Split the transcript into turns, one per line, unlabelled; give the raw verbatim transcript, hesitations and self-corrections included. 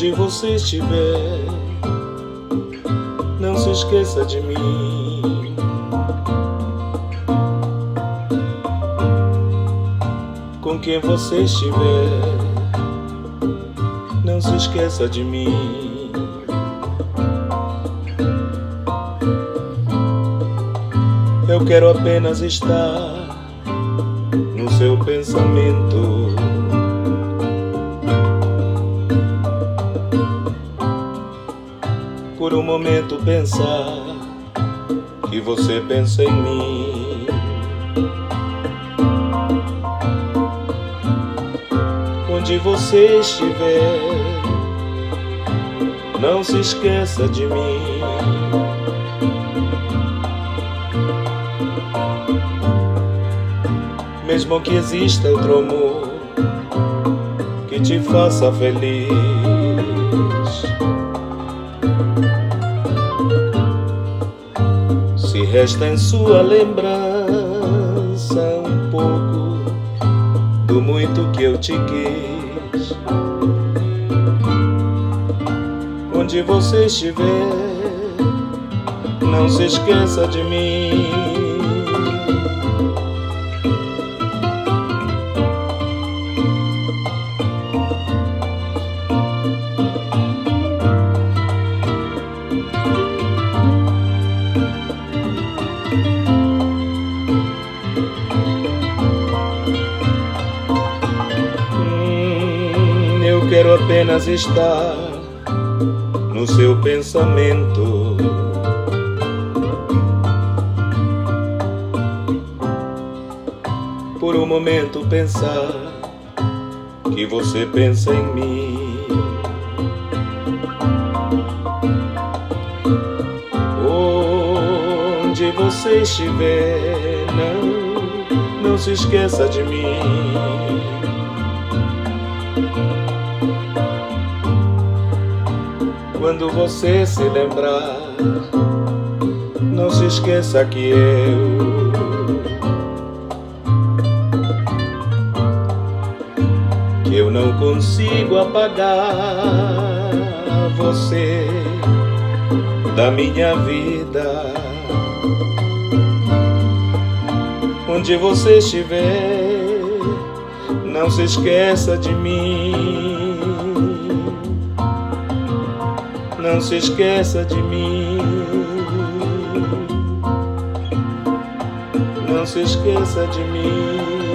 Onde você estiver, não se esqueça de mim. Com quem você estiver, não se esqueça de mim. Eu quero apenas estar no seu pensamento. Por um momento pensar que você pensa em mim. Onde você estiver, não se esqueça de mim. Mesmo que exista outro amor que te faça feliz, se resta em sua lembrança um pouco do muito que eu te quis. Onde você estiver, não se esqueça de mim. Eu quero apenas estar no seu pensamento. Por um momento pensar que você pensa em mim. Onde você estiver, não, não se esqueça de mim. Quando você se lembrar, não se esqueça que eu que eu não consigo apagar você da minha vida. Onde você estiver, não se esqueça de mim. Não se esqueça de mim. Não se esqueça de mim.